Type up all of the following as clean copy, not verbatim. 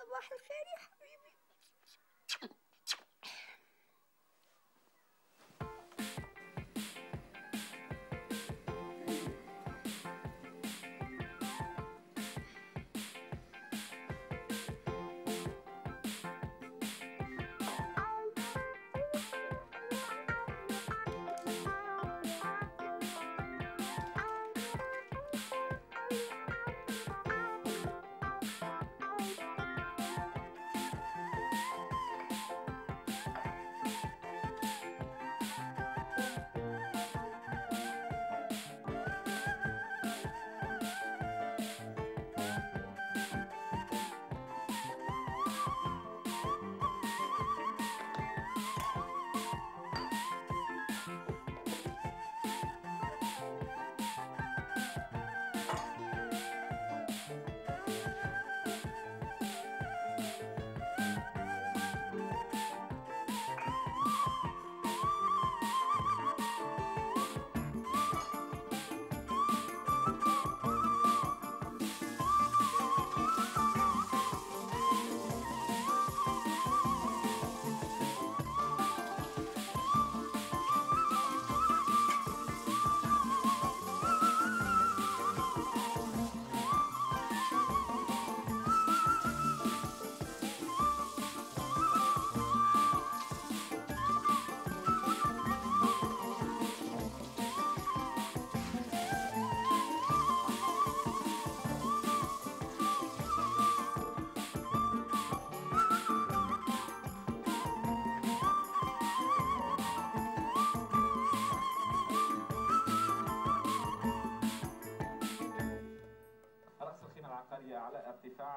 صباح الخير يا حبيبي. على ارتفاع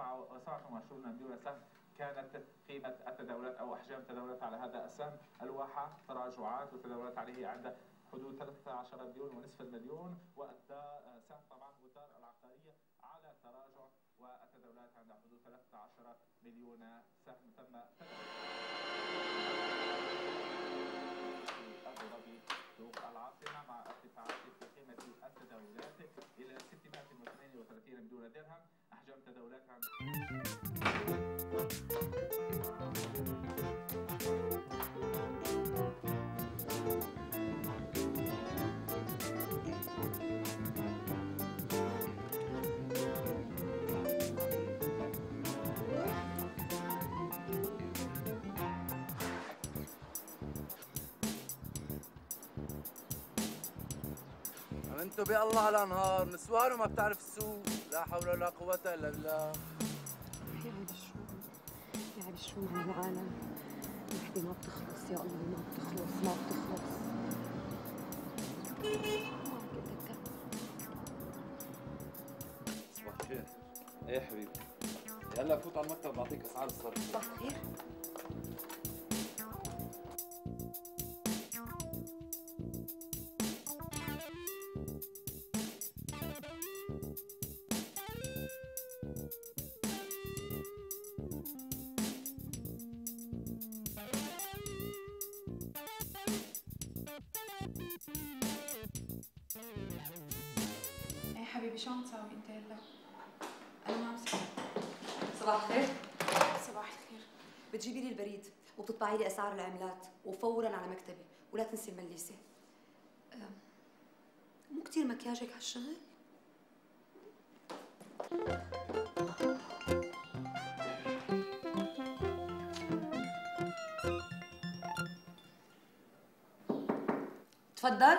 27 مليون سهم. كانت قيمة التداولات أو أحجام التداولات على هذا السهم الواحة تراجعات وتداولات عليه عند حدود 13 مليون ونصف المليون، سهم طبعا والدار العقارية على تراجع والتداولات عند حدود 13 مليون سهم. تم سوق العاصمة مع ارتفاعات في قيمة التداولات إلى 638 مليون درهم. أحجام التداولات عند انتو بالله على نهار نسوان وما بتعرف السوق. لا حول ولا قوة الا بالله. يا عيب الشوم، يا عيب الشوم على العالم. الوحدة ما بتخلص يا الله، ما بتخلص ما بتخلص. صباح الخير. ايه حبيبي، هلا فوت على المكتب بعطيك اسعار الصرف. صباح الخير. ايه حبيبي شو عم تساوي انت هلا؟ انا ما عم سمع. صباح الخير. صباح الخير. بتجيبي لي البريد وبتطبعي لي اسعار العملات وفورا على مكتبي، ولا تنسي المليسه. مو كثير مكياجك هالشغل؟ تفضل.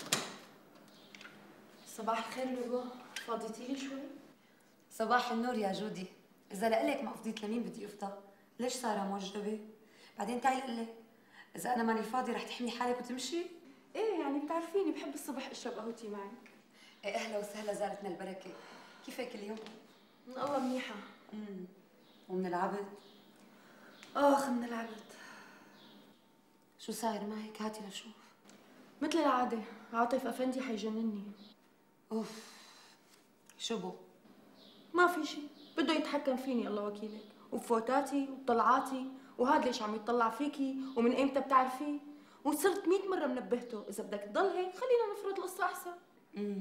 صباح الخير لولو، فاضيتي لي شوي؟ صباح النور يا جودي. إذا لقلك ما فضيت لمين بدي أفضى؟ ليش سارة موجبة؟ بعدين تعي لقلي، إذا أنا ماني فاضي رح تحمي حالك وتمشي؟ ايه يعني بتعرفيني بحب الصبح اشرب قهوتي معك. إيه أهلا وسهلا، زارتنا البركة. كيفك اليوم؟ من الله منيحة. ومن العبد؟ آخ من العبد. شو صاير معك؟ هاتي لشوف. مثل العادة، عاطف أفندي حيجنني. أوف، شو بو؟ ما في شيء، بده يتحكم فيني الله وكيلك، وبفوتاتي وبطلعاتي، وهذا ليش عم يطلع فيكي ومن ايمتى بتعرفيه، وصرت 100 مرة منبهته، إذا بدك تضل هيك خلينا نفرض القصة أحسن.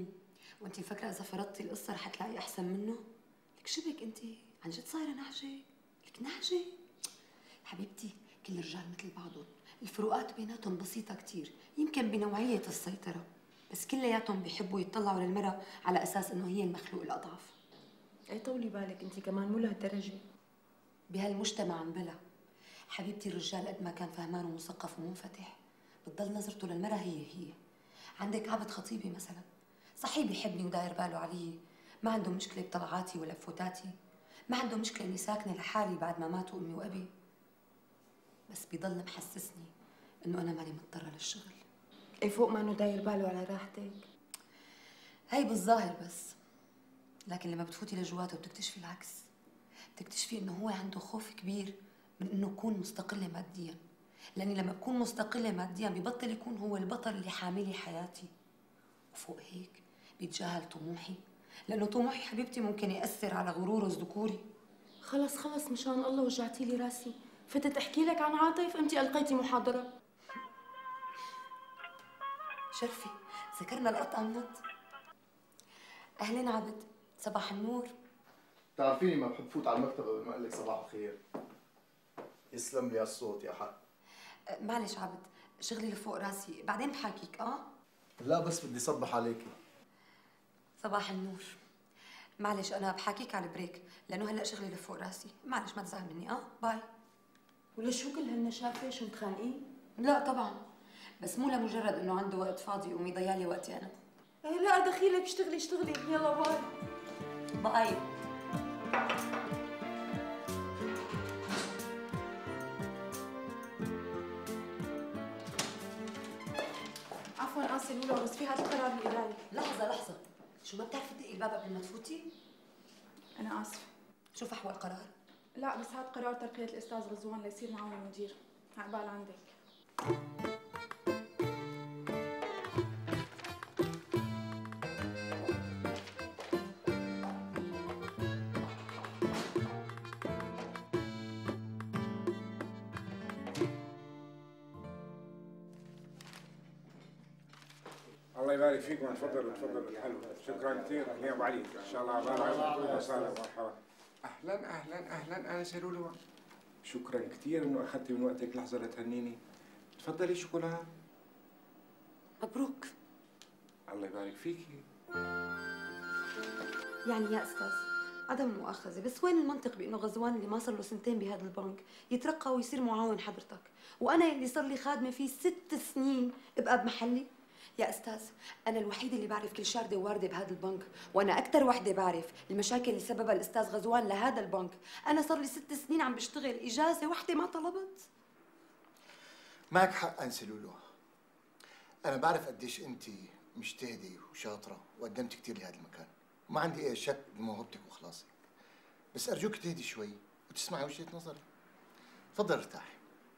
وأنت مفكرة إذا فرضتي القصة رح تلاقي أحسن منه؟ لك شو بك أنت؟ عن جد صايرة نحجة؟ لك نهجة؟ حبيبتي كل الرجال مثل بعضهم، الفروقات بيناتهم بسيطة كتير، يمكن بنوعية السيطرة، بس كلياتهم بيحبوا يطلعوا للمرأة على أساس إنه هي المخلوق الأضعف. اي طولي بالك انت كمان مو لهالدرجة. بهالمجتمع بلا حبيبتي، الرجال قد ما كان فهمان ومثقف ومنفتح بتضل نظرته للمرأة هي. عندك عبد خطيبي مثلا، صحيح بيحبني وداير باله علي، ما عنده مشكلة بطلعاتي ولا بفوتاتي، ما عنده مشكلة إني ساكنة لحالي بعد ما ماتوا أمي وأبي، بس بيضل محسسني إنه أنا ماني مضطرة للشغل. اي فوق ما انه داير باله على راحتك. هي بالظاهر بس، لكن لما بتفوتي لجواته وبتكتشفي العكس، بتكتشفي إنه هو عنده خوف كبير من إنه أكون مستقلة مادياً، لأني لما بكون مستقلة مادياً ببطل يكون هو البطل اللي حاملي حياتي، وفوق هيك بيتجاهل طموحي، لأنه طموحي حبيبتي ممكن يأثر على غروره الذكوري. خلص مشان الله وجعتي لي راسي، فتت احكي لك عن عاطف انت القيتي محاضرة. شرفي ذكرنا القطع النط. أهلين عبد، صباح النور. بتعرفيني ما بحب فوت على المكتب قبل ما اقول لك صباح الخير. يسلم لي هالصوت يا حق. معلش عبد، شغلي لفوق راسي، بعدين بحاكيك. لا بس بدي صبح عليكي. صباح النور. معلش أنا بحاكيك على البريك، لأنه هلأ شغلي لفوق راسي، معلش ما تزعل مني. باي. ولا شو كل هالنشافة؟ شو متخانقين؟ لا طبعا، بس مو لمجرد إنه عنده وقت فاضي ومي ضيع لي وقتي أنا. ايه لا دخيلك، اشتغلي يلا باي. باي. عفوا آسف لولو، بس في هذا القرار الإداري. لحظة، شو ما بتعرفي تدقي الباب قبل ما تفوتي؟ أنا آسفة. شو فحوى القرار؟ لا بس هذا قرار ترقية الأستاذ غزوان ليصير معاون المدير. عقبال عندك. الله يبارك فيكم، تفضلوا الحلو. شكرا كثير يا ابو علي، ان شاء الله عبال اهلا وسهلا ومرحبا. اهلا انا سلولو. شكرا كثير انه اخذتي من وقتك لحظه لتهنيني. تفضلي شوكولا. مبروك. الله يبارك فيكي. يعني يا استاذ، عدم المؤاخذة، بس وين المنطق بانه غزوان اللي ما صار له سنتين بهذا البنك يترقى ويصير معاون حضرتك، وانا اللي صار لي خادمه فيه 6 سنين ابقى بمحلي؟ يا استاذ، انا الوحيده اللي بعرف كل شارده ووارده بهذا البنك، وانا اكثر وحده بعرف المشاكل اللي سببها الاستاذ غزوان لهذا البنك. انا صار لي 6 سنين عم بشتغل، اجازه وحده ما طلبت. معك حق انسه لولو، انا بعرف قديش انت مجتهده وشاطره وقدمت كثير لهذا المكان، وما عندي اي شك بموهبتك وخلاصك، بس ارجوك تهدي شوي وتسمعي وجهه نظري. تفضل ارتاحي.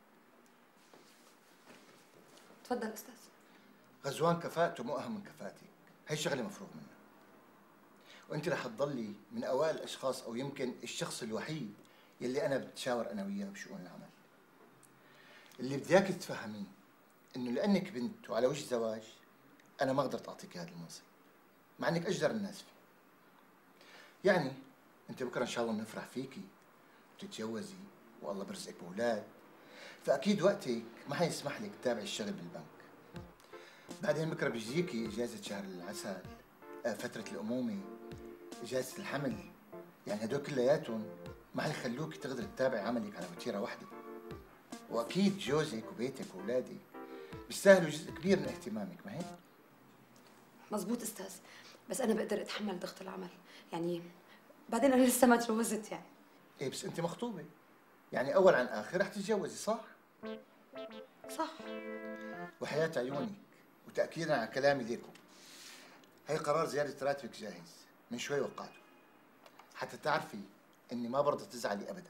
تفضل استاذ. غزوان كفاءته مو اهم من كفاءتك، هي شغله مفروغ منها، وانت رح تضلي من اوائل الاشخاص او يمكن الشخص الوحيد يلي انا بتشاور انا وياه بشؤون العمل. اللي بدي اياك تفهميه انه لانك بنت وعلى وجه زواج انا ما قدرت اعطيك هذا المنصب، مع انك اجدر الناس فيه. يعني انت بكره ان شاء الله بنفرح فيكي وتتجوزي والله برزقك باولاد، فاكيد وقتك ما حيسمح لك تتابعي الشغل بالبنك. بعدين بكره بيجيكي اجازه شهر العسل، فتره الامومه، اجازه الحمل، يعني هدول كلياتهم ما حيخلوك تقدري تتابعي عملك على وتيره واحده. واكيد جوزك وبيتك واولادك بيستاهلوا جزء كبير من اهتمامك، ما هيك؟ مزبوط استاذ، بس انا بقدر اتحمل ضغط العمل، يعني بعدين انا لسه ما تجوزت يعني. ايه بس انت مخطوبه، يعني اول عن اخر رح تتجوزي، صح؟ صح. وحياة عيونك وتاكيدا على كلامي ليكم، هي قرار زياده راتبك جاهز، من شوي وقعته، حتى تعرفي اني ما برضى تزعلي ابدا.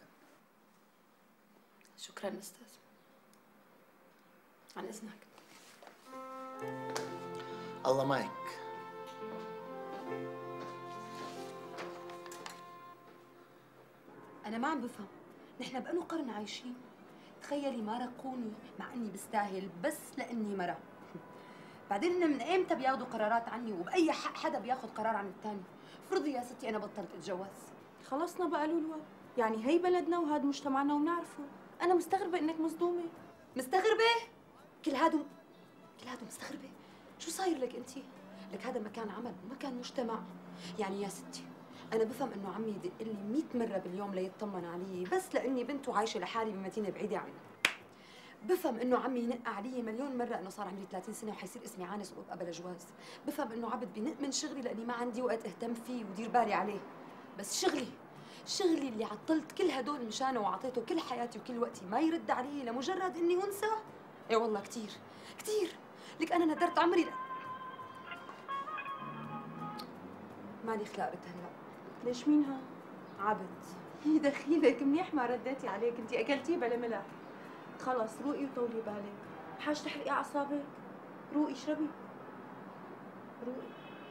شكرا استاذ. عن اذنك. الله معك. انا ما عم بفهم، نحن بقاله قرن عايشين، تخيلي ما رقوني مع اني بستاهل بس لاني مرة. بعدين من ايمتى بياخذوا قرارات عني، وباي حق حدا بياخذ قرار عن الثاني؟ فرضي يا ستي انا بطلت اتجوز. خلصنا بقى لولو، يعني هي بلدنا وهذا مجتمعنا ونعرفه. انا مستغربه انك مصدومه. مستغربة؟ كل هادو مستغربة. شو صاير لك انت؟ لك هذا مكان عمل ومكان مجتمع. يعني يا ستي أنا بفهم إنه عمي يدق لي 100 مرة باليوم ليطمن علي بس لأني بنت وعايشة لحالي بمدينة بعيدة عنه. بفهم إنه عمي ينق علي مليون مرة إنه صار عمري 30 سنة وحيصير اسمي عانس وأبقى بلا جواز. بفهم إنه عبد بينق من شغلي لأني ما عندي وقت أهتم فيه ودير بالي عليه. بس شغلي اللي عطلت كل هدول مشانه وعطيته كل حياتي وكل وقتي ما يرد علي لمجرد إني أنثى؟ إيه والله كتير. لك أنا ندرت عمري مالي خلاق رد هلا. ليش مينها؟ عبد. هي دخيلك منيح ما رديتي عليك، انت اكلتيه بلا ملح. خلص روقي وطولي بالك، بحاجة تحرقي اعصابك؟ روقي اشربي. روقي.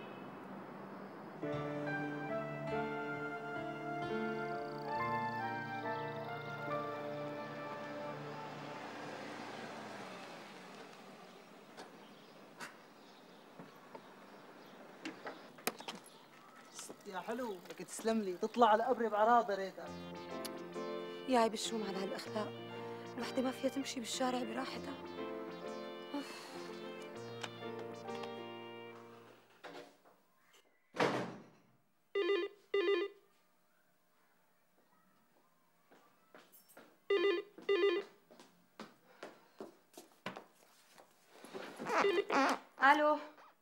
يا حلو لك تسلم لي، تطلع على قبري بعراضه ريتها. يا عيب الشوم على هالاخلاق، الوحده ما فيها تمشي بالشارع براحتها. الو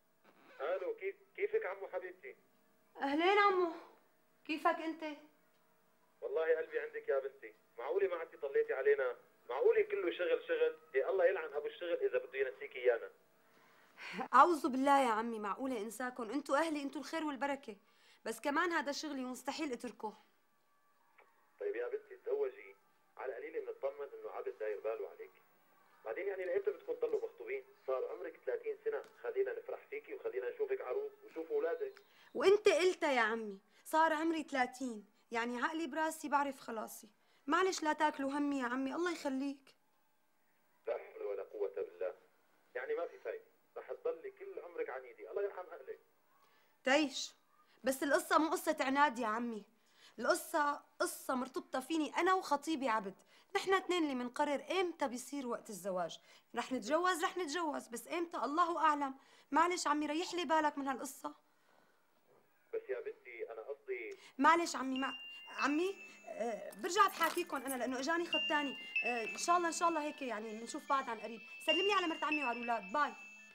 كيفك عمو حبيبتي؟ اهلين عمو، كيفك انت؟ والله قلبي عندك يا بنتي، معقولة ما عدتي طليتي علينا؟ معقولة كله شغل؟ إيه الله يلعن ابو الشغل اذا بده ينسيك ايانا. اعوذ بالله يا عمي، معقوله انساكم؟ انتوا اهلي، انتوا الخير والبركه، بس كمان هذا شغلي ومستحيل اتركه. طيب يا بنتي تزوجي، على القليله بنطمن انه عبد داير باله عليك. بعدين يعني لامتى بدكم تضلوا مخطوبين؟ صار عمرك 30 سنه، خلينا نفرح فيكي وخلينا نشوفك عروس وشوف اولادك. وانت قلتها يا عمي، صار عمري 30، يعني عقلي براسي بعرف خلاصي. معلش لا تاكلوا همي يا عمي، الله يخليك. لا حول ولا قوه بالله، يعني ما في فايده، رح تضلي كل عمرك عنيدي، الله يرحم اهلك. تعيش، بس القصه مو قصه عناد يا عمي، القصه قصه مرتبطه فيني انا وخطيبي عبد. نحن اثنين اللي بنقرر امتى بيصير وقت الزواج. رح نتجوز بس امتى الله اعلم. معلش عمي ريح لي بالك من هالقصه. بس يا بنتي انا قصدي معلش عمي عمي برجع بحاكيكم انا لانه اجاني خط ثاني. ان شاء الله هيك يعني بنشوف بعض عن قريب. سلم لي على مرت عمي وعلى الاولاد. باي.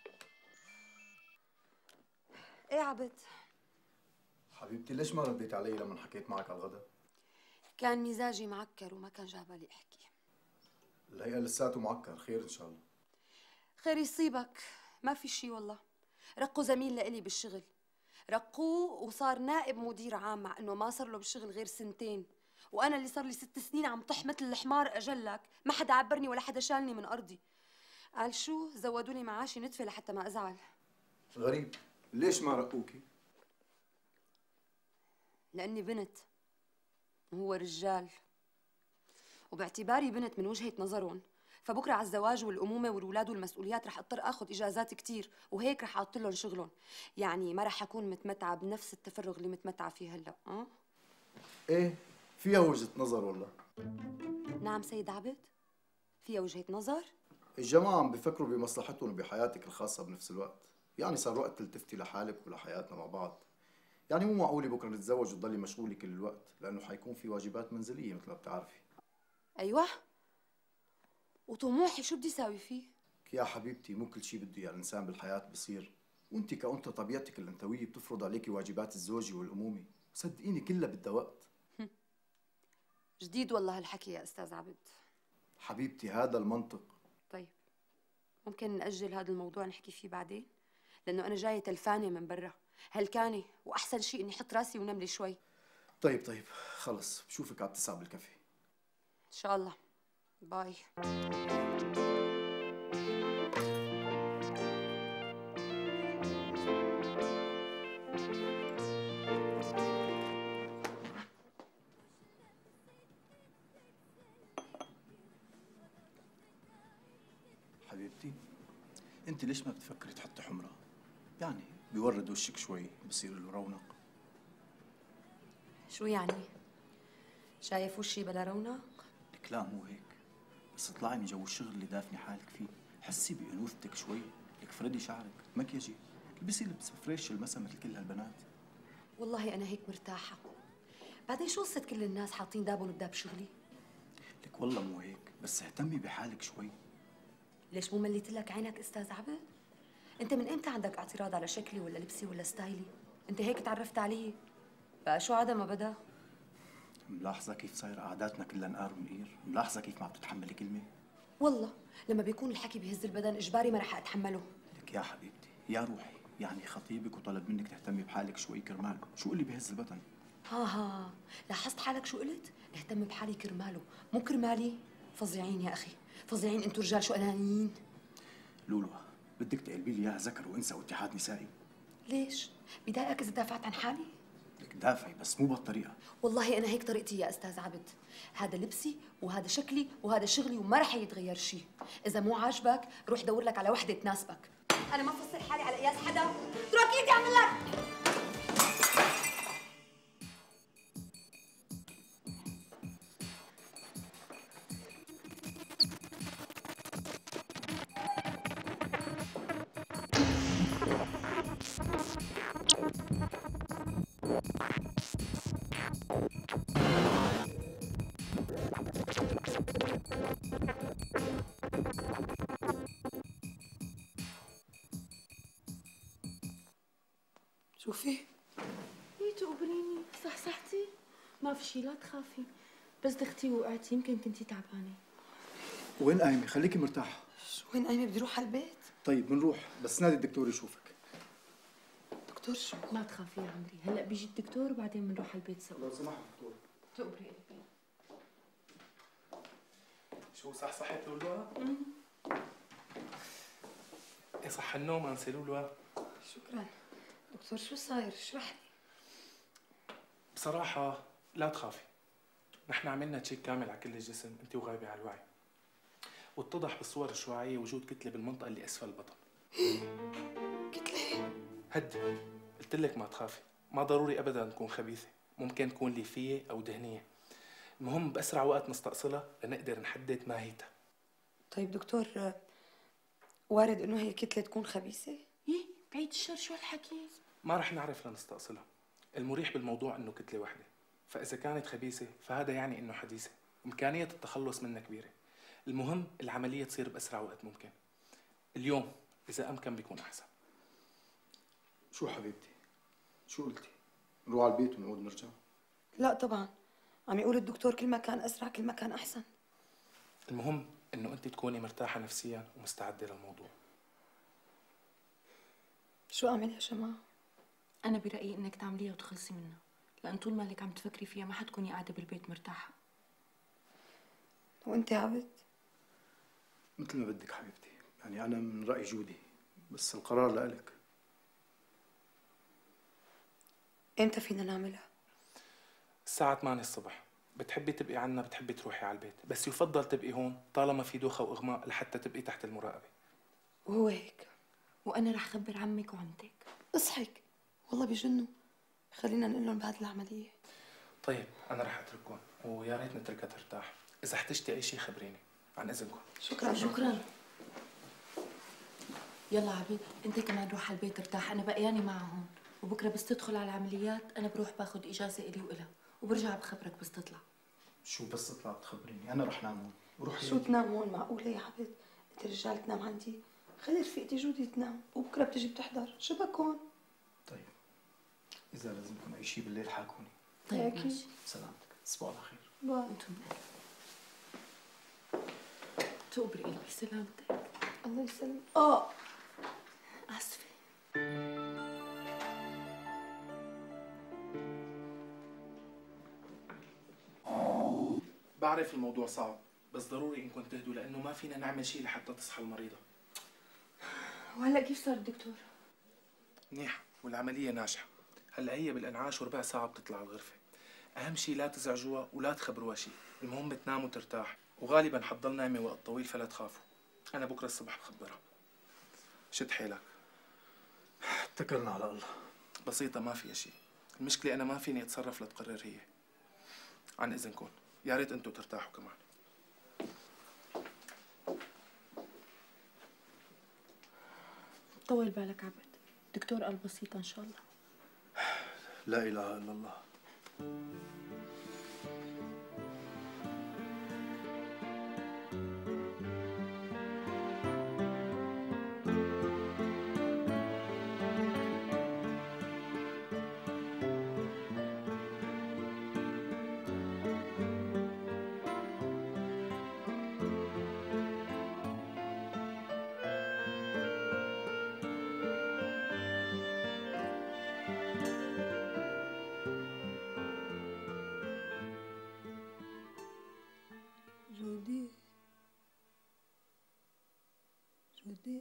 ايه عبد؟ حبيبتي ليش ما رديت علي لما حكيت معك على الغداء؟ كان مزاجي معكر وما كان جاب بالي احكي. الهيئة لساته معكر، خير ان شاء الله. خير يصيبك، ما في شي والله. رقوا زميل لإلي بالشغل، رقوه وصار نائب مدير عام مع انه ما صار له بالشغل غير 2 سنين، وانا اللي صار لي 6 سنين عم طح مثل الحمار اجلك، ما حدا عبرني ولا حدا شالني من ارضي. قال شو؟ زودوا لي معاشي نتفه لحتى ما ازعل. غريب، ليش ما رقوكي؟ لاني بنت وهو رجال، وباعتباري بنت من وجهة نظرهم فبكره على الزواج والامومه والولاد والمسؤوليات رح اضطر اخذ اجازات كثير، وهيك رح اعطل لهم شغلهم، يعني ما رح اكون متمتعه بنفس التفرغ اللي متمتعه فيه هلا. ايه فيها وجهة نظر والله. نعم سيد عبد، فيها وجهة نظر. الجماعة عم بيفكروا بمصلحتهم وبحياتك الخاصة بنفس الوقت، يعني صار وقت تلتفتي لحالك ولحياتنا مع بعض. يعني مو معقولة بكره نتزوج وتضلي مشغولة كل الوقت، لأنه حيكون في واجبات منزلية مثل ما بتعرفي. ايوه، وطموحي شو بدي ساوي فيه؟ يا حبيبتي مو كل شيء بده اياه الانسان بالحياة بصير، وانت كأنثى طبيعتك الانثوية بتفرض عليكي واجبات الزوجة والأمومة، صدقيني كلها بدها وقت. جديد والله هالحكي يا استاذ عبد. حبيبتي هذا المنطق. طيب ممكن نأجل هذا الموضوع نحكي فيه بعدين؟ لأنه أنا جاية تلفانة من برا، هلكانة، وأحسن شيء إني أحط راسي ونام لي شوي. طيب خلص بشوفك على 9 بالكافيه. إن شاء الله. باي. حبيبتي انت ليش ما بتفكري تحطي حمرة؟ يعني بيورد وشك شوي، بصير له رونق. شو يعني؟ شايف وشي بلا رونق؟ لك لا مو هيك، بس اطلعي من جو الشغل اللي دافني حالك فيه، حسي بأنوثتك شوي، لك فردي شعرك، مكياجي، البسي لبس فريش المسا مثل كل هالبنات. والله أنا هيك مرتاحة. بعدين شو قصة كل الناس حاطين دابهم بداب شغلي؟ لك والله مو هيك، بس اهتمي بحالك شوي. ليش مو مليت لك عينك أستاذ عبد؟ أنت من إمتى عندك اعتراض على شكلي ولا لبسي ولا ستايلي؟ أنت هيك تعرفت علي؟ بقى شو عدا ما بدا؟ ملاحظة كيف صاير قعداتنا كلها نقار ونقير؟ ملاحظة كيف ما بتتحملي كلمة؟ والله لما بيكون الحكي بيهز البدن إجباري ما رح أتحمله. لك يا حبيبتي يا روحي، يعني خطيبك وطلب منك تهتمي بحالك شوي كرماله، شو اللي بيهز البدن؟ ها لاحظت حالك شو قلت؟ اهتم بحالي كرماله، مو كرمالي. فظيعين يا أخي، فظيعين أنتوا رجال، شو أنانيين. لولو بدك تقلبي لي اياها ذكر وانثى واتحاد نسائي. ليش؟ بضايقك إذا دافعت عن حالي؟ لك دافعي بس مو بهالطريقة. والله أنا هيك طريقتي يا أستاذ عبد، هذا لبسي وهذا شكلي وهذا شغلي وما رح يتغير شيء. إذا مو عاجبك روح دور لك على وحدة تناسبك. أنا ما بفصل حالي على قياس حدا، اترك إيدي أعمل لك. شوفي ايه تقبريني صحصحتي؟ ما في شي لا تخافي، بس دختي وقعتي يمكن كنتي تعبانه. وين قايمة؟ خليكي مرتاحة. شو وين قايمة؟ بدي اروح على البيت. طيب بنروح، بس نادي الدكتور يشوفك. دكتور شو؟ ما تخافي يا عمري، هلا بيجي الدكتور وبعدين بنروح على البيت سوا. لو سمحت دكتور. تقبري قلبي. شو صحصحت لولو؟ يصح النوم انسي لولو. شكرا. دكتور شو صاير؟ اشرح لي. بصراحة لا تخافي، نحن عملنا تشيك كامل على كل الجسم، انت وغايبة على الوعي، واتضح بالصور الشعاعية وجود كتلة بالمنطقة اللي اسفل البطن. كتلة؟ هدي، قلت لك ما تخافي، ما ضروري ابدا تكون خبيثة، ممكن تكون ليفية او دهنية. المهم باسرع وقت نستأصلها لنقدر نحدد ماهيتها. طيب دكتور، وارد انه هي الكتلة تكون خبيثة؟ ايه بعيد الشر، شو هالحكي؟ ما رح نعرف لنستأصلها. المريح بالموضوع انه كتلة واحدة، فإذا كانت خبيثة فهذا يعني انه حديثة، إمكانية التخلص منها كبيرة. المهم العملية تصير بأسرع وقت ممكن. اليوم إذا أمكن بيكون أحسن. شو حبيبتي؟ شو قلتي؟ نروح على البيت ونقعد نرجع؟ لا طبعا، عم يقول الدكتور كل ما كان أسرع كل ما كان أحسن. المهم انه انت تكوني مرتاحة نفسيا ومستعدة للموضوع. شو أعمل يا جماعة؟ أنا برأيي إنك تعمليها وتخلصي منها، لأن طول مالك عم تفكري فيها ما حتكوني قاعدة بالبيت مرتاحة. وأنت يا عبد؟ مثل ما بدك حبيبتي، يعني أنا من رأي جودي، بس القرار لإلك. إمتى فينا نعملها؟ الساعة 8 الصبح. بتحبي تبقي عنا بتحبي تروحي على البيت، بس يفضل تبقي هون طالما في دوخة وإغماء لحتى تبقي تحت المراقبة. وهو هيك. وأنا رح خبر عمك وعمتك. اصحك، والله بيجنوا. خلينا نقول لهم بعد العملية. طيب أنا رح أترككم، ويا ريت نتركها ترتاح. إذا احتجتي أي شيء خبريني. عن إذنكم. شكرا. شكرا. يلا عبيد، أنت كمان روح على البيت ارتاح، أنا بقياني معها هون، وبكرة بس تدخل على العمليات أنا بروح باخذ إجازة إلي وإلها، وبرجع بخبرك بس تطلع. شو بس تطلع بتخبريني؟ أنا رح نام هون. وروحي. شو تنام هون؟ معقولة يا عبد؟ أنت رجال تنام عندي؟ خلي رفيقتي جودي تنام، وبكرة بتجي بتحضر، شبكون؟ طيب إذا لازمكم أي شيء بالليل حاكوني. طيب أكيد. ماشي. سلامتك، تصبحوا على خير. باي. أنتم تقبري قلبي، سلامتك. الله يسلمك. آسفة. بعرف الموضوع صعب، بس ضروري إنكم تهدوا لأنه ما فينا نعمل شيء لحتى تصحى المريضة. وهلا كيف صار الدكتور؟ منيح، والعملية ناجحة. هلا هي بالانعاش وربع ساعة بتطلع الغرفة. أهم شيء لا تزعجوها ولا تخبروها شيء، المهم تنام وترتاح، وغالبا حتضل نايمة وقت طويل فلا تخافوا. أنا بكرة الصبح بخبرها. شد حيلك. اتكلنا على الله. بسيطة ما فيها شيء. المشكلة أنا ما فيني أتصرف لتقرر هي. عن اذنكم، يا ريت انتم ترتاحوا كمان. طول بالك عبد، دكتور قال بسيطة إن شاء الله. لا إله إلا الله. جودي جودي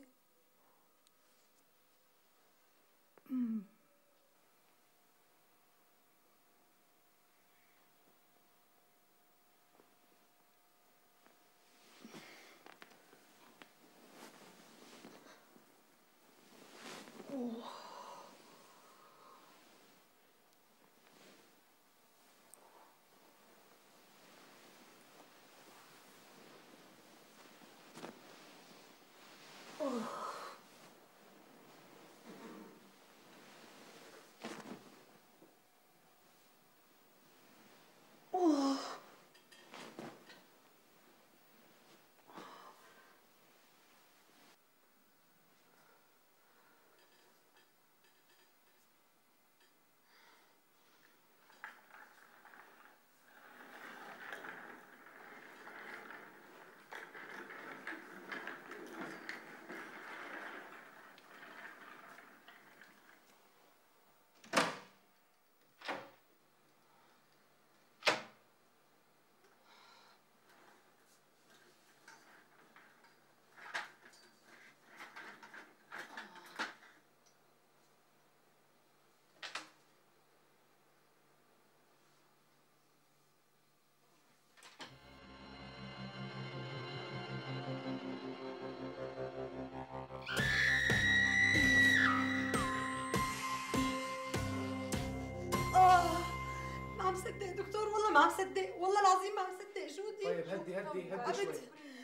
ما عم صدق دكتور، والله ما عم صدق، والله العظيم ما عم صدق. جودي طيب هدي شوي،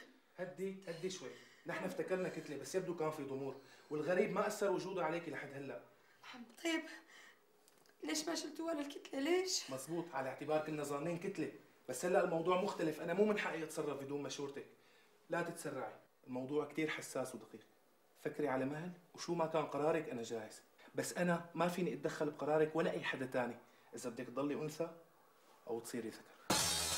هدي شوي. نحن افتكرنا كتله بس يبدو كان في ضمور، والغريب ما اثر وجوده عليك لحد هلا. طيب ليش ما شلتوا ولا الكتله؟ ليش؟ مزبوط، على اعتبار كنا ظانين كتله، بس هلا الموضوع مختلف. انا مو من حقي اتصرف بدون مشورتك. لا تتسرعي، الموضوع كثير حساس ودقيق. فكري على مهل، وشو ما كان قرارك انا جاهز، بس انا ما فيني اتدخل بقرارك ولا اي حدا تاني. اذا بدك تضلي انثى او تصيري ذكر.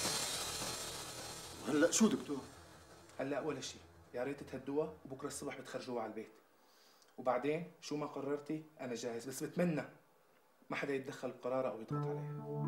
هلا شو دكتور؟ هلا ولا شيء، يا ريت تهدوها وبكره الصبح بتخرجوها على البيت. وبعدين شو ما قررتي انا جاهز، بس بتمنى ما حدا يتدخل بقرارها او يضغط عليها.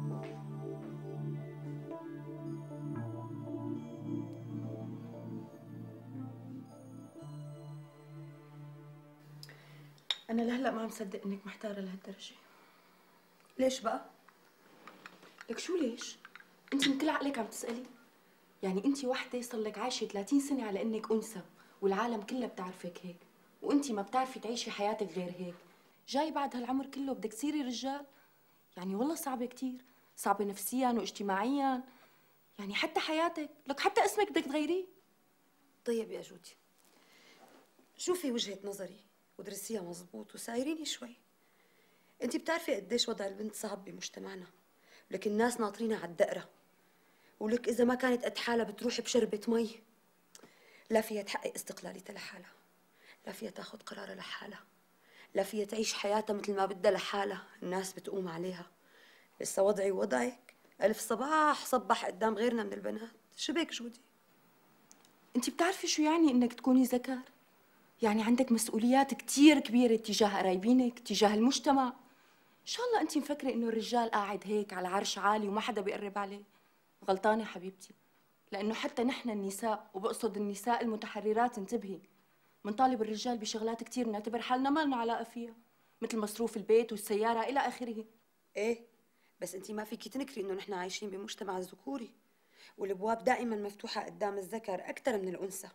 أنا لهلا ما عم صدق إنك محتارة لهالدرجة. ليش بقى؟ لك شو ليش؟ أنت من كل عقلك عم تسألي؟ يعني أنت وحدة صار لك عايشة 30 سنة على إنك أنثى، والعالم كلها بتعرفك هيك، وأنت ما بتعرفي تعيشي حياتك غير هيك. جاي بعد هالعمر كله بدك تصيري رجال؟ يعني والله صعبة كتير، صعبة نفسياً واجتماعياً، يعني حتى حياتك، لك حتى اسمك بدك تغيريه. طيب يا جودي، شوفي وجهة نظري ودرسيها مزبوط وسايريني شوي. انت بتعرفي قديش وضع البنت صعب بمجتمعنا، لكن الناس ناطرينها على الدقرة، ولك إذا ما كانت قد حالها بتروح بشربة مي. لا فيها تحقق استقلاليتها لحالها، لا فيها تاخد قرارها لحالها، لا فيها تعيش حياتها مثل ما بدها لحالها، الناس بتقوم عليها. لسه وضعي ووضعك، ألف صباح صبح قدام غيرنا من البنات. شو بك جودي؟ انت بتعرفي شو يعني انك تكوني ذكر؟ يعني عندك مسؤوليات كتير كبيرة تجاه قرايبينك، تجاه المجتمع. ان شاء الله انت مفكرة انه الرجال قاعد هيك على عرش عالي وما حدا بيقرب عليه. غلطانة حبيبتي، لانه حتى نحن النساء، وبقصد النساء المتحررات، انتبهي، منطالب الرجال بشغلات كتير بنعتبر حالنا ما لنا علاقة فيها، مثل مصروف البيت والسيارة الى اخره. ايه بس انت ما فيكي تنكري انه نحن عايشين بمجتمع ذكوري، والابواب دائما مفتوحة قدام الذكر اكثر من الانثى.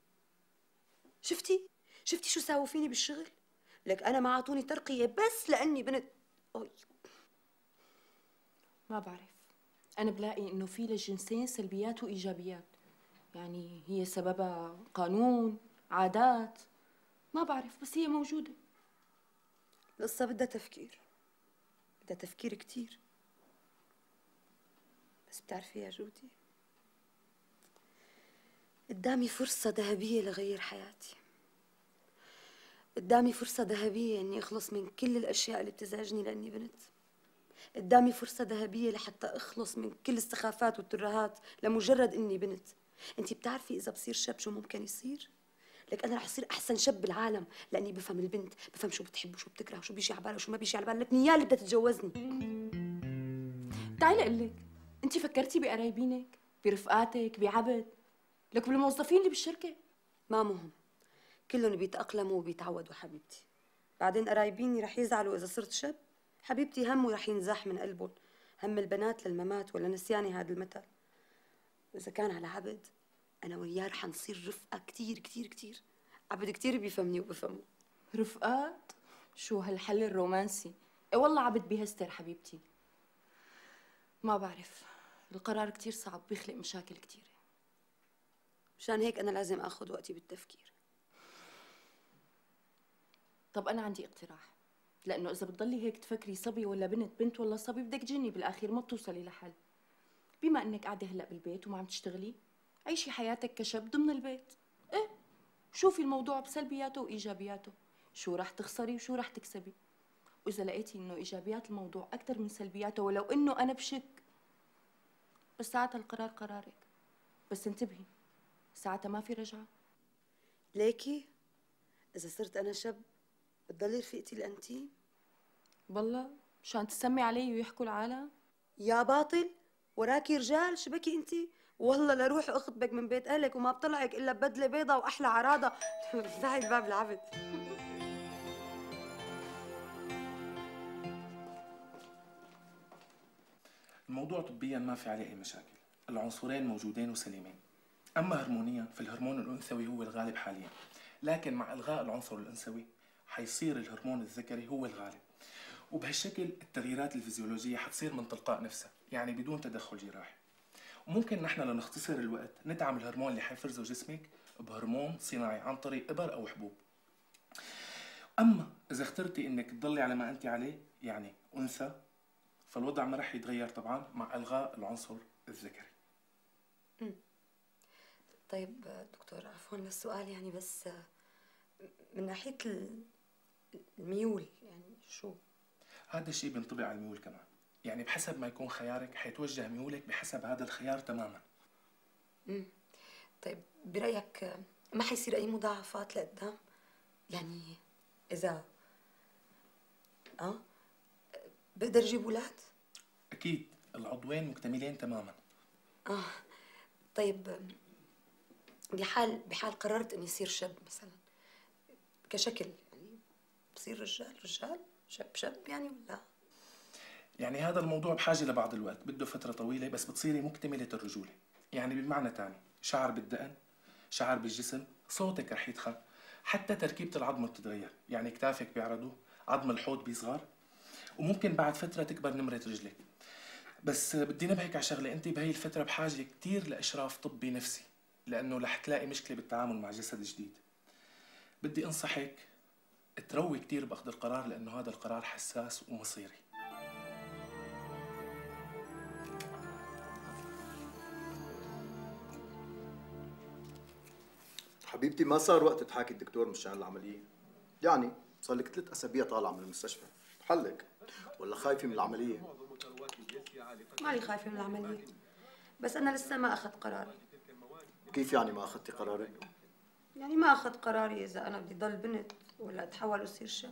شفتي شو ساووا فيني بالشغل؟ لك انا ما اعطوني ترقية بس لاني بنت. أوي. ما بعرف، أنا بلاقي إنه في للجنسين سلبيات وإيجابيات. يعني هي سببها قانون، عادات، ما بعرف، بس هي موجودة. القصة بدها تفكير، بدها تفكير كتير. بس بتعرفي يا جودي، قدامي فرصة ذهبية لغير حياتي. قدامي فرصة ذهبية إني أخلص من كل الأشياء اللي بتزعجني لأني بنت. قدامي فرصة ذهبية لحتى أخلص من كل السخافات والترهات لمجرد إني بنت. أنتِ بتعرفي إذا بصير شاب شو ممكن يصير؟ لك أنا رح أصير أحسن شاب بالعالم لأني بفهم البنت، بفهم شو بتحب وشو بتكره وشو بيجي على بالها وشو ما بيجي على بالها، لك نيال اللي بدها تتجوزني. تعالي أقول لك، أنتِ فكرتي بقرايبينك، برفقاتك، بعبد، لك بالموظفين اللي بالشركة؟ ما مهم، كلهم بيتأقلموا وبيتعودوا حبيبتي. بعدين قرايبيني رح يزعلوا إذا صرت شاب؟ حبيبتي همه رح ينزاح من قلبهم، هم البنات للممات ولا نسياني هذا المثل. وإذا كان على عبد، أنا وياه رح نصير رفقة كتير كتير كتير. عبد كتير بيفهمني وبفهمه. رفقات؟ شو هالحل الرومانسي؟ إيه والله عبد بيهستر حبيبتي. ما بعرف، القرار كتير صعب، بيخلق مشاكل كتيرة. مشان هيك أنا لازم آخذ وقتي بالتفكير. طب أنا عندي اقتراح، لأنه إذا بتضلي هيك تفكري صبي ولا بنت، بنت ولا صبي، بدك تجني بالآخير، ما بتوصلي لحل. بما إنك قاعدة هلأ بالبيت وما عم تشتغلي، عيشي حياتك كشاب ضمن البيت. إيه، شوفي الموضوع بسلبياته وإيجابياته، شو رح تخسري وشو رح تكسبي. وإذا لقيتي إنه إيجابيات الموضوع أكثر من سلبياته، ولو إنه أنا بشك، بس ساعتها القرار قرارك. بس انتبهي، ساعتها ما في رجعة. ليكي إذا صرت أنا شاب بتضلي رفيقتي الأنتيم؟ والله مشان تسمي علي ويحكوا العالم؟ يا باطل، وراكي رجال شبكي انتي؟ والله لروح اخطبك من بيت اهلك وما بطلعك الا ببدله بيضه واحلى عراضه. افتحي الباب العبد. الموضوع طبيا ما في عليه اي مشاكل، العنصرين موجودين وسليمين. اما هرمونيا فالهرمون الانثوي هو الغالب حاليا، لكن مع الغاء العنصر الانثوي حيصير الهرمون الذكري هو الغالب، وبهالشكل التغييرات الفيزيولوجيه حتصير من تلقاء نفسها، يعني بدون تدخل جراحي. وممكن نحن لنختصر الوقت ندعم الهرمون اللي حيفرزه جسمك بهرمون صناعي عن طريق ابر او حبوب. اما اذا اخترتي انك تضلي على ما انت عليه، يعني انثى، فالوضع ما رح يتغير طبعا مع الغاء العنصر الذكري. طيب دكتور، عفوا للسؤال، يعني بس من ناحيه الميول، يعني شو؟ هذا الشيء بينطبق على الميول كمان، يعني بحسب ما يكون خيارك حيتوجه ميولك بحسب هذا الخيار تماما. طيب برايك ما حيصير اي مضاعفات لقدام؟ يعني اذا بقدر اجيب اولاد؟ اكيد، العضوين مكتملين تماما. طيب بحال قررت اني اصير شاب مثلا، كشكل يعني بصير رجال شاب يعني ولا؟ يعني هذا الموضوع بحاجه لبعض الوقت، بده فتره طويله، بس بتصيري مكتمله الرجوله. يعني بمعنى ثاني، شعر بالدقن، شعر بالجسم، صوتك رح يتخن، حتى تركيبه العظم بتتغير، يعني كتافك بيعرضوا، عظم الحوض بيصغر، وممكن بعد فتره تكبر نمره رجلك. بس بدي نبهك على شغله، انت بهي الفتره بحاجه كثير لاشراف طبي نفسي، لانه رح تلاقي مشكله بالتعامل مع جسد جديد. بدي انصحك تروي كثير باخذ القرار، لانه هذا القرار حساس ومصيري. حبيبتي ما صار وقت تحاكي الدكتور مشان العملية. يعني صار لك 3 أسابيع طالعة من المستشفى، حلك ولا خايفة من العملية؟ مالي خايفة من العملية، بس أنا لسه ما أخذت قراري. كيف يعني ما أخذتي قرارك؟ يعني ما أخذت قراري إذا أنا بدي ضل بنت ولا أتحول وأصير شاب.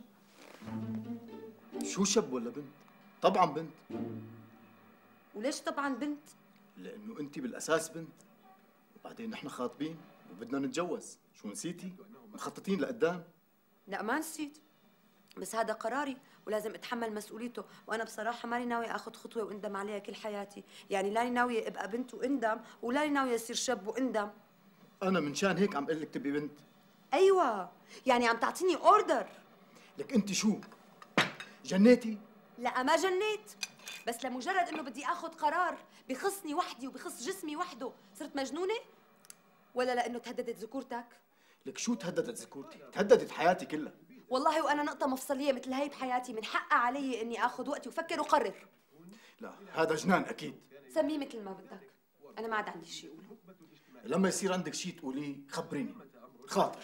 شو شاب ولا بنت؟ طبعا بنت. وليش طبعا بنت؟ لأنه أنت بالأساس بنت، وبعدين نحن خاطبين وبدنا نتجوز. شو نسيتي؟ مخططين لقدام. لا ما نسيت، بس هذا قراري ولازم اتحمل مسؤوليته، وانا بصراحه ماني ناويه اخذ خطوه واندم عليها كل حياتي. يعني لاني ناويه ابقى بنت واندم، ولاني ناويه اصير شاب واندم. انا من شان هيك عم اقول لك تبقي بنت. ايوه، يعني عم تعطيني اوردر. لك انت شو جنيتي؟ لا ما جنيت، بس لمجرد انه بدي اخذ قرار بخصني وحدي وبخص جسمي وحده صرت مجنونه؟ ولا لانه تهددت ذكورتك؟ لك شو تهددت ذكورتي؟ تهددت حياتي كلها. والله وانا نقطه مفصليه مثل هي بحياتي من حقها علي اني اخذ وقتي وفكر وقرر. لا هذا جنان اكيد. سميه مثل ما بدك، انا ما عاد عندي شيء اقوله. لما يصير عندك شيء تقوليه خبريني، خاطر.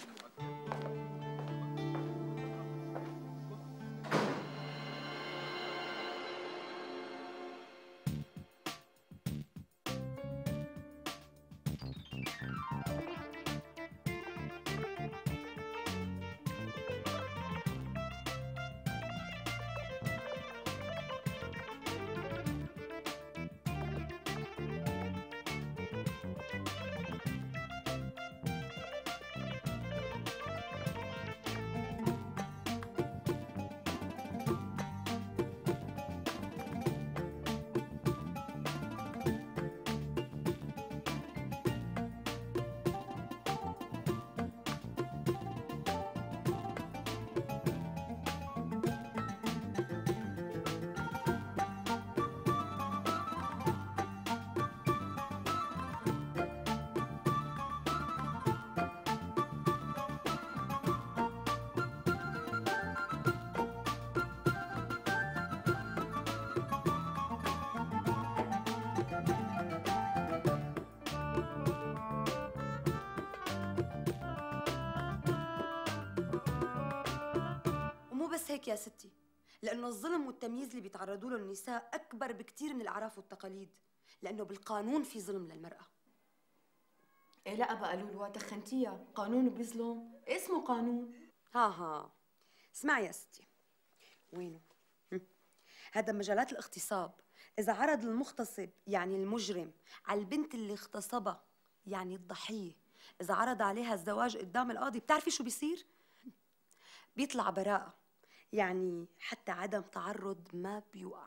بس هيك يا ستي، لأنه الظلم والتمييز اللي بيتعرضوا له النساء أكبر بكتير من الأعراف والتقاليد، لأنه بالقانون في ظلم للمرأة. إيه لا بقى لولو تخنتيها، قانون بيظلم، اسمه قانون. ها اسمعي يا ستي، وينه؟ هذا مجالات الاغتصاب، إذا عرض المغتصب يعني المجرم على البنت اللي اغتصبها يعني الضحية، إذا عرض عليها الزواج قدام القاضي بتعرفي شو بيصير؟ بيطلع براءة، يعني حتى عدم تعرض ما بيوقع.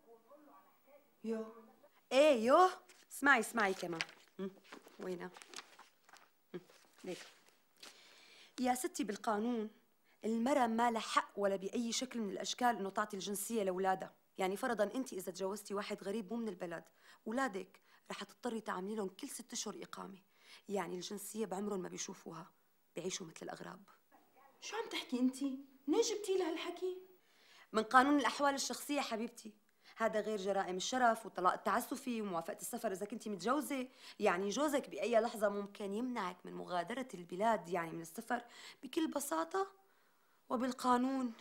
ايه اسمعي كمان. وينها؟ ليك يا ستي، بالقانون المرأة ما لها حق ولا بأي شكل من الأشكال إنه تعطي الجنسية لأولادها. يعني فرضاً أنت إذا تجوزتي واحد غريب مو من البلد، أولادك رح تضطري تعملي لهم كل 6 أشهر إقامة، يعني الجنسية بعمرهم ما بيشوفوها، بيعيشوا مثل الأغراب. شو عم تحكي أنت؟ منين جبتي لها هالحكي؟ من قانون الأحوال الشخصية حبيبتي. هذا غير جرائم الشرف والطلاق التعسفي وموافقة السفر إذا كنتي متجوزة. يعني جوزك بأي لحظة ممكن يمنعك من مغادرة البلاد، يعني من السفر بكل بساطة وبالقانون.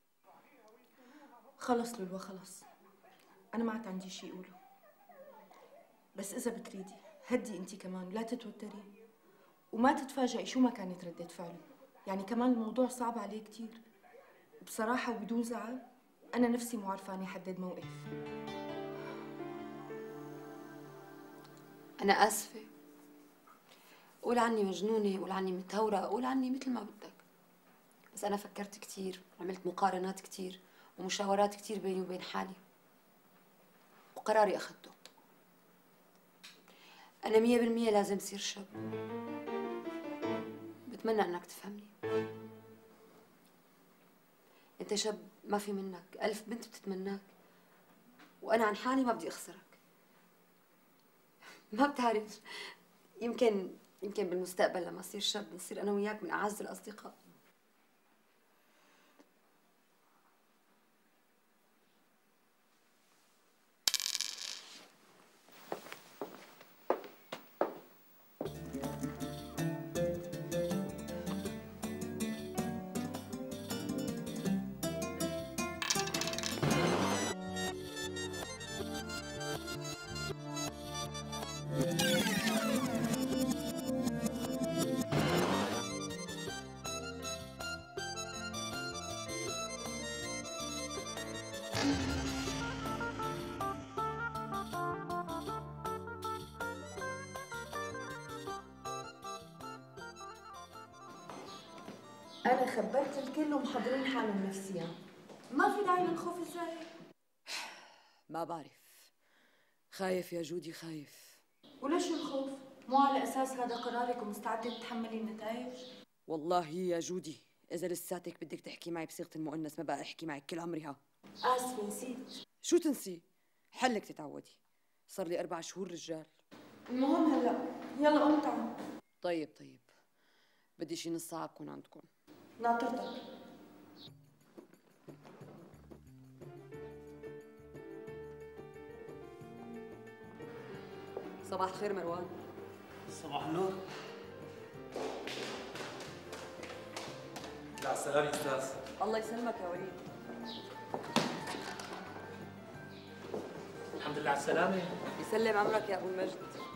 خلص لولو خلص، أنا ما عاد عندي شيء أقوله، بس إذا بتريدي هدي أنت كمان ولا تتوتري وما تتفاجئي شو ما كانت ردة فعله. يعني كمان الموضوع صعب عليه كتير، بصراحة وبدون زعل أنا نفسي مو عارفاني أحدد موقف. أنا آسفة، قول عني مجنونة، قول عني متهورة، قول عني مثل ما بدك، بس أنا فكرت كتير، عملت مقارنات كتير ومشاورات كتير بيني وبين حالي، وقراري أخذته. أنا 100% لازم صير شاب. بتمنى إنك تفهمني. أنت شاب ما في منك، 1000 بنت بتتمناك، وأنا عن حالي ما بدي أخسرك. ما بتعرف، يمكن بالمستقبل لما أصير شاب نصير أنا وياك من أعز الأصدقاء. أنا خبرت الكل ومحضرين حالهم نفسيا، ما في داعي للخوف الزايد. ما بعرف، خايف يا جودي خايف. وليش الخوف؟ مو على أساس هذا قرارك ومستعدة تتحملي النتائج؟ والله يا جودي إذا لساتك بدك تحكي معي بصيغة المؤنث ما بقى أحكي معك كل عمري. ها آسفة نسيت. شو تنسي؟ حلك تتعودي. صار لي 4 شهور رجال. المهم هلا يلا قوم تعال. طيب بدي شي نص ساعة بكون عندكم. ناطرتك. صباح الخير مروان. صباح النور. على السلامة يا أستاذ. الله يسلمك يا وليد. الحمد لله على السلامة. يسلم عمرك يا أبو المجد.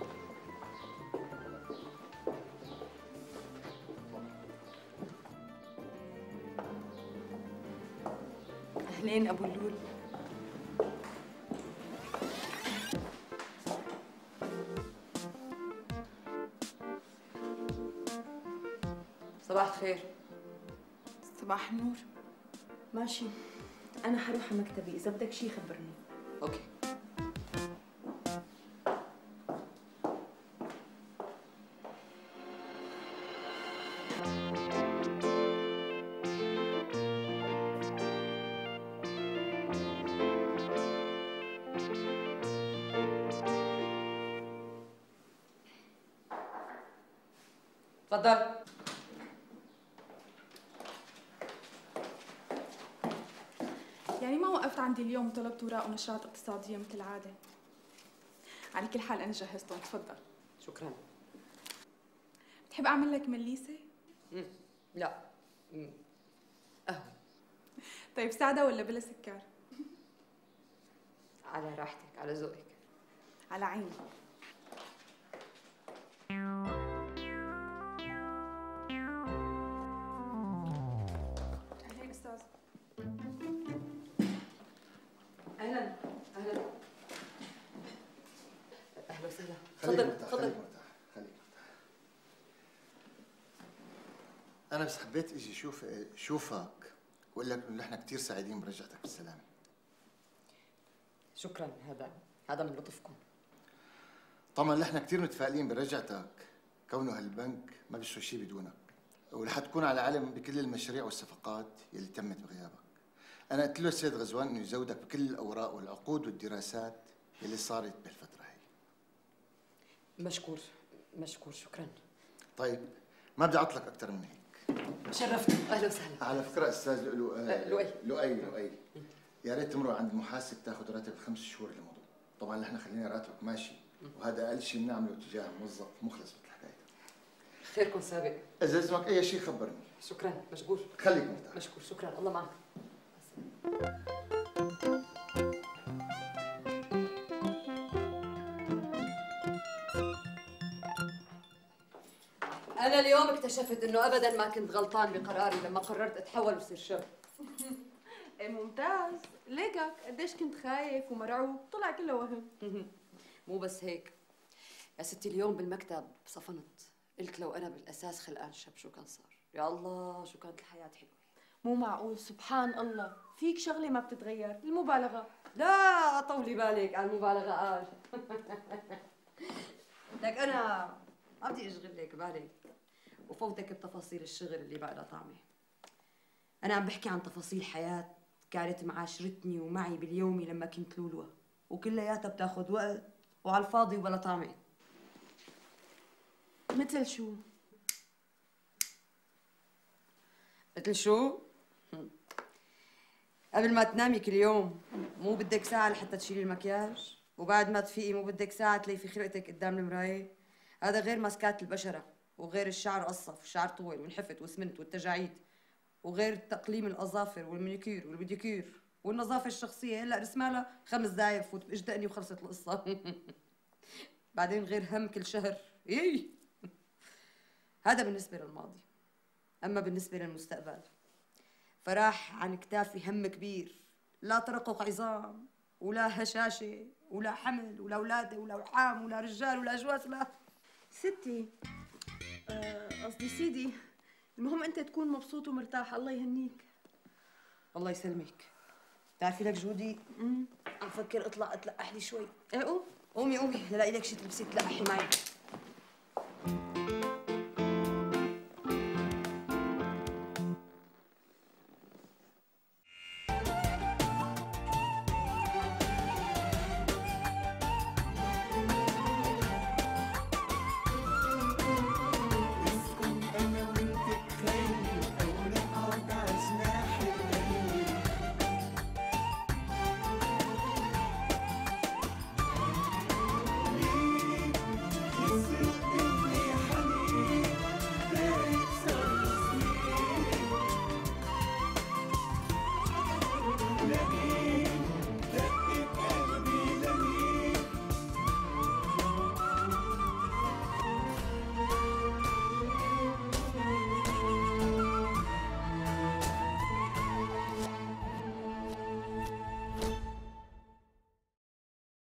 أهلين أبو اللول. صباح الخير. صباح النور. ماشي، أنا حروح على مكتبي، إذا بدك شي خبرني. أوكي. تفضل. يعني ما وقفت عندي اليوم وطلبت اوراق ونشرات اقتصاديه مثل العاده. على كل حال انا جهزتهم، تفضل. شكرا. بتحب اعمل لك مليسه؟ لا. قهوة. طيب ساده ولا بلا سكر؟ على راحتك، على ذوقك. على عيني. اهلا استاذ. اهلا وسهلا. خليك تفضل مرتاح. تفضل. خليك مرتاح. أنا بس حبيت إجي شوفك وأقول لك إنه نحن كثير سعيدين برجعتك بالسلامة. شكرا، هذا من لطفكم. طبعا نحن كثير متفائلين برجعتك، كونه هالبنك ما بيشتغل شيء بدونك، ورح تكون على علم بكل المشاريع والصفقات يلي تمت بغيابك. أنا قلت له السيد غزوان إنه يزودك بكل الأوراق والعقود والدراسات يلي صارت بهالفترة هي. مشكور، شكرا. طيب ما بدي أعطلك أكثر من هيك. شرفتني، أهلا وسهلا. على فكرة أستاذ لؤي. يا ريت تمرق عند المحاسب تاخذ راتب ال5 شهور اللي مضوا. طبعا نحن خلينا راتبك ماشي، وهذا أقل شيء بنعمله تجاه موظف مخلص مثل حكايتك. خيركم سابق. إذا لازمك أي شيء خبرني. شكرا، مشكور. خليك مرتاح. مشكور، شكرا، الله معك. أنا اليوم اكتشفت إنه أبداً ما كنت غلطان بقراري لما قررت أتحول وصير شاب. إيه ممتاز، ليكك قديش كنت خايف ومرعوب، طلع كله وهم. مو بس هيك يا ستي، اليوم بالمكتب صفنت، قلت لو أنا بالأساس خلقان شاب شو كان صار؟ يا الله شو كانت الحياة حلوة. مو معقول، سبحان الله، فيك شغلة ما بتتغير، المبالغة. لا طولي بالك على المبالغة قال. لك أنا ما بدي أشغل لك بالك وفوتك بتفاصيل الشغل اللي بقى لها طعمة. أنا عم بحكي عن تفاصيل حياة كانت معاشرتني ومعي باليومي لما كنت لولوة، وكلياتها بتاخذ وقت وعلى الفاضي وبلا طعمة. مثل شو؟ مثل شو؟ قبل ما تنامي كل يوم مو بدك ساعة لحتى تشيلي المكياج؟ وبعد ما تفيقي مو بدك ساعة تليفي خلقتك قدام المراية؟ هذا غير ماسكات البشرة، وغير الشعر قصف والشعر طول ونحفت وسمنت والتجاعيد، وغير تقليم الأظافر والمانيكير والبيديكير والنظافة الشخصية. هلا رسمالها 5 دقايق بفوت بإجدقني وخلصت القصة. بعدين غير هم كل شهر. هذا بالنسبة للماضي. أما بالنسبة للمستقبل فراح عن كتافي هم كبير، لا ترقق عظام ولا هشاشة ولا حمل ولا أولادة ولا وحام ولا رجال ولا أجواز. لا ستي، قصدي سيدي، المهم أنت تكون مبسوط ومرتاح. الله يهنيك. الله يسلمك. بتعرفي لك جودي، عم فكر اطلع اتلقح لي شوي. ايه قوم. قومي لاقي لك شي تلبسي تلقحي معي.